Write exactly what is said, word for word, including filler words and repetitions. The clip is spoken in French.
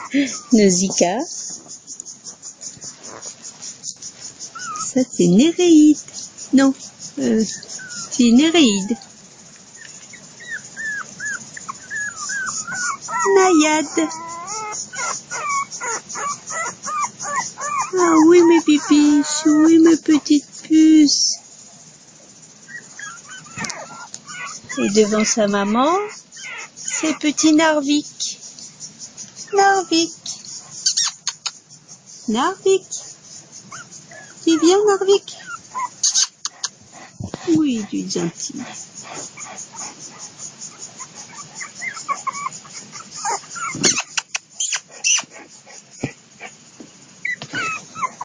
Nausicaa. Ça c'est Néréide. Non, euh, c'est Néréide. Naïade. Ah oui mes pipiches, oui mes petites puces. Et devant sa maman, c'est petit Narvik. Narvik. Narvik. Tu viens Narvik? Oui, tu es gentil.